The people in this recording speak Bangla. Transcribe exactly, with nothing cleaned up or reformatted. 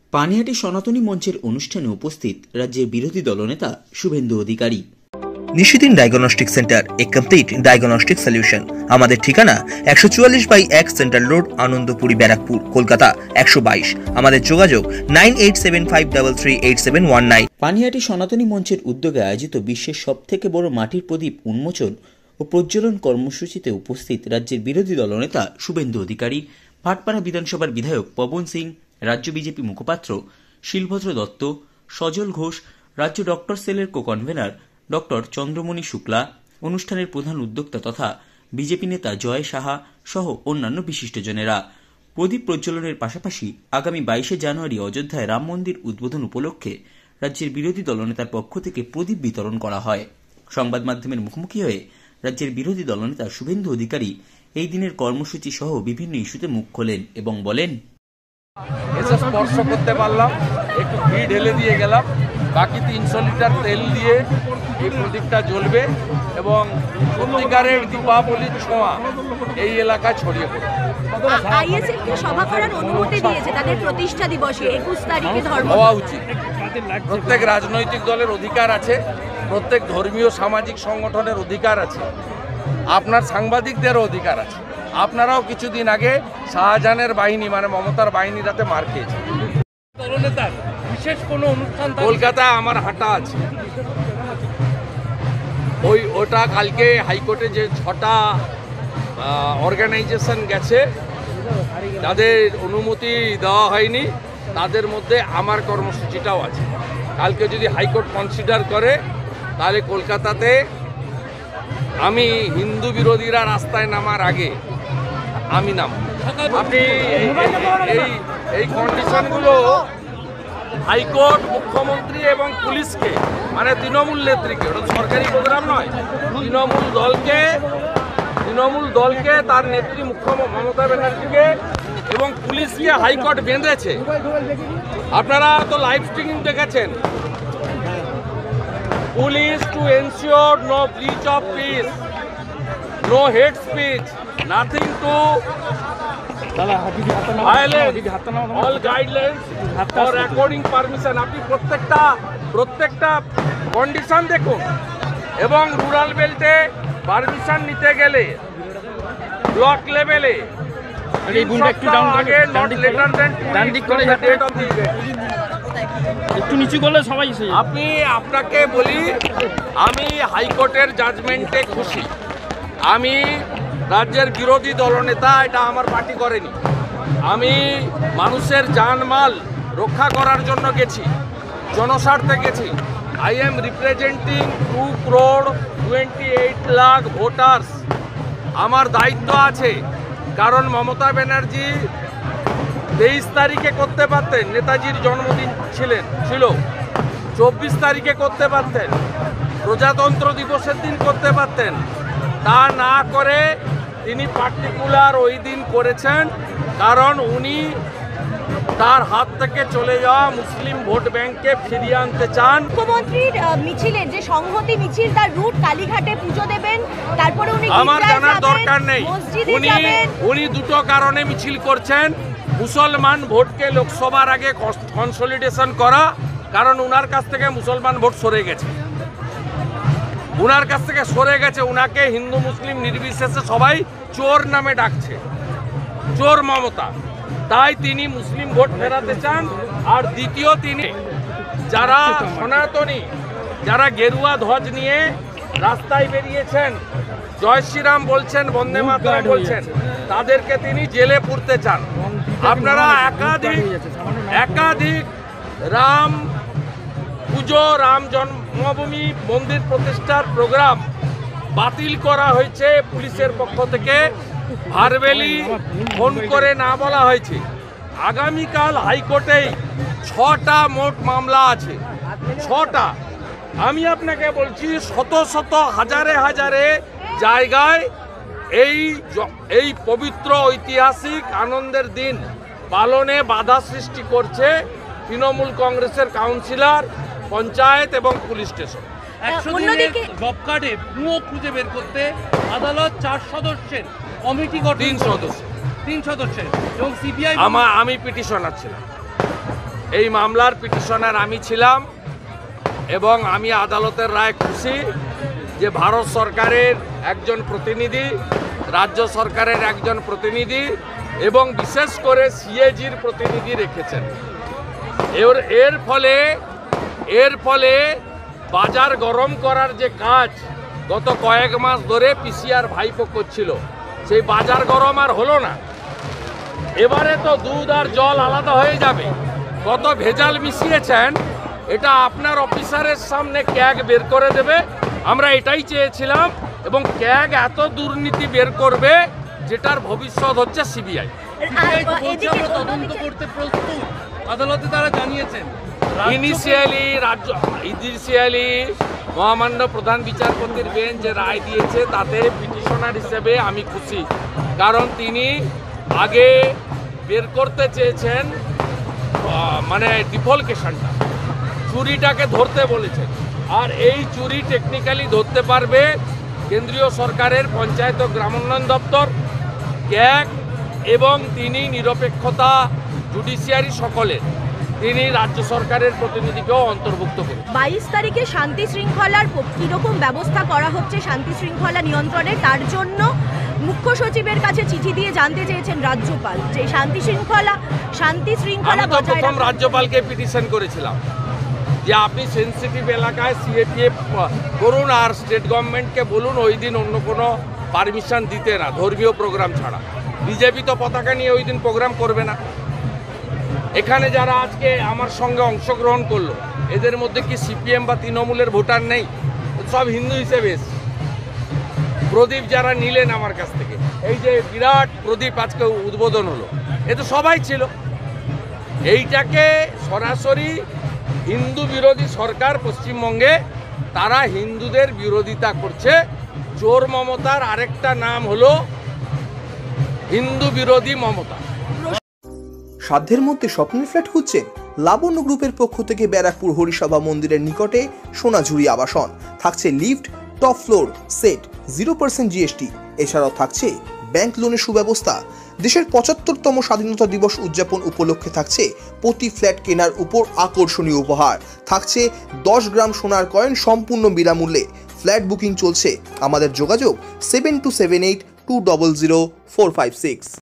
পানিহাটি সনাতনী মঞ্চের অনুষ্ঠানে উপস্থিত রাজ্যের বিরোধী দলনেতা Suvendu Adhikari. Nishidin diagnostic centre, a complete diagnostic solution. আমাদের ঠিকানা একশো চুয়াল্লিশ বাই এক সেন্ট্রাল রোড, আনন্দপুরি, ব্যারাকপুর, কলকাতা একশো বাইশ। আমাদের যোগাযোগ nine eight seven five three three eight seven one nine. Panihati সনাতনী মঞ্চের উদ্যোগে আয়োজিত বিশ্বের সব থেকে বড় মাটির প্রদীপ উন্মোচন ও প্রজ্বলন কর্মসূচিতে উপস্থিত রাজ্যের বিরোধী দলনেতা শুভেন্দু অধিকারী, ভাটপাড়া বিধানসভার বিধায়ক পবন সিং, রাজ্য বিজেপি মুখপাত্র শিলভদ্র দত্ত, সজল ঘোষ, রাজ্য ডক্টর সেলের co convener doctor Chandramani Shukla, অনুষ্ঠানের প্রধান উদ্যোক্তা তথা বিজেপি নেতা জয় সাহা সহ অন্যান্য বিশিষ্টজনেরা। প্রদীপ প্রজ্বলনের পাশাপাশি আগামী বাইশে জানুয়ারি অযোধ্যায় রাম মন্দির উদ্বোধন উপলক্ষে রাজ্যের বিরোধী দলনেতার পক্ষ থেকে প্রদীপ বিতরণ করা হয়। সংবাদ মাধ্যমের মুখোমুখি হয়ে রাজ্যের বিরোধী দলনেতা শুভেন্দু অধিকারী এই দিনের কর্মসূচি সহ বিভিন্ন ইস্যুতে মুখ খোলেন এবং বলেন, এসে স্পর্শ করতে পারলাম, একটু ঘি ঢেলে দিয়ে গেলাম, বাকি তিনশো লিটার তেল দিয়ে এই প্রদীপটা জ্বলবে এবং সত্যিকারের দীপাবলির ছোঁয়া এই এলাকায় ছড়িয়ে পড়বে। আইএসএফকে সভা করার অনুমতি দিয়েছে তাদের প্রতিষ্ঠা দিবসে একুশ তারিখে ধর্ম হওয়া উচিত। প্রত্যেক রাজনৈতিক দলের অধিকার আছে, প্রত্যেক ধর্মীয় সামাজিক সংগঠনের অধিকার আছে, আপনার সাংবাদিকদেরও অধিকার আছে। আপনারাও কিছুদিন আগে শাহজাহানের বাহিনী মানে মমতার বাহিনীর হাতে মার খেয়েছে। বিশেষ কোনো অনুষ্ঠান কলকাতায় আমার হাঁটা আছে, ওই ওটা কালকে হাইকোর্টে যে ছটা অর্গানাইজেশন গেছে তাদের অনুমতি দেওয়া হয়নি, তাদের মধ্যে আমার কর্মসূচিটাও আছে। কালকে যদি হাইকোর্ট কনসিডার করে তাহলে কলকাতাতে আমি হিন্দু বিরোধীরা রাস্তায় নামার আগে আমি নাম। আপনি এই এই কন্ডিশনগুলো হাইকোর্ট, মুখ্যমন্ত্রী এবং পুলিশকে মানে তৃণমূল নেত্রীকে, ওটা সরকারি প্রোগ্রাম নয়, তৃণমূল দলকে তৃণমূল দলকে তার নেত্রী মুখ্যমন্ত্রী মমতা ব্যানার্জিকে এবং পুলিশকে হাইকোর্ট বেঁধেছে। আপনারা তো লাইভ স্ট্রিমিং দেখেছেন। Police to ensure no breach of peace, no hate speech, nothing to violate all guidelines or according permission। আপনি প্রত্যেকটা প্রত্যেকটা কন্ডিশন দেখুন। এবং রুরাল বেল্টে পারমিশন নিতে গেলে ব্লক লেভেলে আগে not later than date of the একটু নিচু করলে সবাই। আপনি আপনাকে বলি, আমি হাইকোর্টের জাজমেন্টে খুশি। আমি রাজ্যের বিরোধী দলনেতা, এটা আমার পার্টি করেনি। আমি মানুষের জানমাল রক্ষা করার জন্য গেছি, জনস্বার্থে গেছি। I am representing two crore twenty eight lakh voters. আমার দায়িত্ব আছে, কারণ মমতা ব্যানার্জি তেইশ তারিখে করতে পারতেন, নেতাজির জন্মদিন ছিলেন ছিল চব্বিশ তারিখে করতে পারতেন, প্রজাতন্ত্র দিবসের দিন করতে পারতেন। তা না করে তিনি পার্টিকুলার ওই দিন করেছেন, কারণ উনি তার হাত থেকে চলে যাওয়া মুসলিম ভোট ব্যাংককে ফিরিয়ে আনতে চান। মুখ্যমন্ত্রীর মিছিলের যে সংহতি মিছিল, তার রুট কালীঘাটে পুজো দেবেন, তারপরে উনি আমার জানার দরকার নেই। উনি উনি দুটো কারণে মিছিল করছেন। মুসলমান ভোটকে লোকসভার আগে কনসলিডেশন করা, কারণ উনার কাছ থেকে মুসলমান ভোট সরে গেছে, উনার কাছ থেকে সরে গেছে। উনাকে হিন্দু মুসলিম নির্বিশেষে সবাই চোর নামে ডাকছে, চোর মমতা। তাই তিনি মুসলিম ভোট ফেরাতে চান। আর দ্বিতীয়, তিনি যারা সনাতনী, যারা গেরুয়া ধ্বজ নিয়ে রাস্তায় বেরিয়েছেন, জয় শ্রীরাম বলছেন, বন্দে মাতরম বলছেন, তাদেরকে তিনি জেলে পুরতে চান। আপনারা একাধিক একাধিক রাম পুজো, রাম জন্মভূমি মন্দির প্রতিষ্ঠার প্রোগ্রাম বাতিল করা হয়েছে পুলিশের পক্ষ থেকে। ভারবেলি ফোন করে না বলা হয়েছে। আগামীকাল হাইকোর্টেই ছটা মোট মামলা আছে, ছটা। আমি আপনাকে বলছি, শত শত হাজারে হাজারে জায়গায় এই এই পবিত্র ঐতিহাসিক আনন্দের দিন পালনে বাধা সৃষ্টি করছে তৃণমূল কংগ্রেসের কাউন্সিলর, পঞ্চায়েত এবং পুলিশ স্টেশন। একশো দিনের জব কার্ডে ভুয়ো খুঁজে বের করতে আদালত চার সদস্যের কমিটি গঠন, তিন সদস্য তিন সদস্যের এবং সিবিআই। আমার আমি পিটিশনার ছিলাম। এই মামলার পিটিশনার আমি ছিলাম এবং আমি আদালতের রায় খুশি যে ভারত সরকারের একজন প্রতিনিধি, রাজ্য সরকারের একজন প্রতিনিধি এবং বিশেষ করে সিএজির প্রতিনিধি রেখেছেন। এর এর ফলে এর ফলে বাজার গরম করার যে কাজ গত কয়েক মাস ধরে পিসিআর ভাইপো করছিল, সেই বাজার গরম আর হলো না। এবারে তো দুধ আর জল আলাদা হয়ে যাবে। কত ভেজাল মিশিয়েছেন এটা আপনার অফিসারের সামনে ক্যাগ বের করে দেবে। আমরা এটাই চেয়েছিলাম এবং ক্যাগ এত দুর্নীতি বের করবে যেটার ভবিষ্যৎ হচ্ছে সিবিআই। সিবিআই তো বলছে আমরা তদন্ত করতে প্রস্তুত, আদালতে তারা জানিয়েছেন। ইনিশিয়ালি রাজ্য ইনিশিয়ালি মহামান্য প্রধান বিচারপতির বেঞ্চ যে রায় দিয়েছে তাতে পিটিশনার হিসেবে আমি খুশি, কারণ তিনি আগে বের করতে চেয়েছেন মানে ডিফলকেশনটা, চুরিটাকে ধরতে বলেছেন। আর এই চুরি টেকনিক্যালি ধরতে পারবে কেন্দ্রীয় সরকারের পঞ্চায়েত ও গ্রামোন্নয়ন দপ্তর, ক্যাগ এবং তিনি নিরপেক্ষতা জুডিশিয়ারি সকলের, তিনি রাজ্য সরকারের প্রতিনিধিকেও অন্তর্ভুক্ত করেন। বাইশ তারিখে শান্তি শৃঙ্খলার কীরকম ব্যবস্থা করা হচ্ছে শান্তি শৃঙ্খলা নিয়ন্ত্রণে, তার জন্য মুখ্য সচিবের কাছে চিঠি দিয়ে জানতে চেয়েছেন রাজ্যপাল যে শান্তি শৃঙ্খলা শান্তি শৃঙ্খলা আমি তো প্রথম রাজ্যপালকে পিটিশন করেছিলাম যে আপনি সেন্সিটিভ এলাকায় সিএপিএফ করুন আর স্টেট গভর্নমেন্টকে বলুন ওই দিন অন্য কোনো পারমিশন দিতে না, ধর্মীয় প্রোগ্রাম ছাড়া। বিজেপি তো পতাকা নিয়ে ওই দিন প্রোগ্রাম করবে না। এখানে যারা আজকে আমার সঙ্গে অংশগ্রহণ করলো এদের মধ্যে কি সিপিএম বা তৃণমূলের ভোটার নেই? সব হিন্দু হিসেবে এসছে। প্রদীপ যারা নিলেন আমার কাছ থেকে, এই যে বিরাট প্রদীপ আজকে উদ্বোধন হলো, এ তো সবাই ছিল। এইটাকে সরাসরি হিন্দু বিরোধী সরকার পশ্চিমবঙ্গে, তারা হিন্দুদের বিরোধিতা করছে। চোর মমতার আরেকটা নাম হলো হিন্দু বিরোধী মমতা। সাধ্যের মধ্যে স্বপ্নের ফ্ল্যাট খুঁজছেন? লাবণ্য গ্রুপের পক্ষ থেকে ব্যারাকপুর হরিসভা মন্দিরের নিকটে সোনাঝুরি আবাসন থাকছে lift, top floor, set, zero percent GST. এছাড়াও থাকছে ব্যাংক লোনের সুব্যবস্থা। দেশের পঁচাত্তরতম স্বাধীনতা দিবস উদযাপন উপলক্ষে থাকছে প্রতি ফ্ল্যাট কেনার উপর আকর্ষণীয় উপহার। থাকছে দশ গ্রাম সোনার কয়েন সম্পূর্ণ বিনামূল্যে। ফ্ল্যাট বুকিং চলছে। আমাদের যোগাযোগ seven two seven eight two double zero four five six.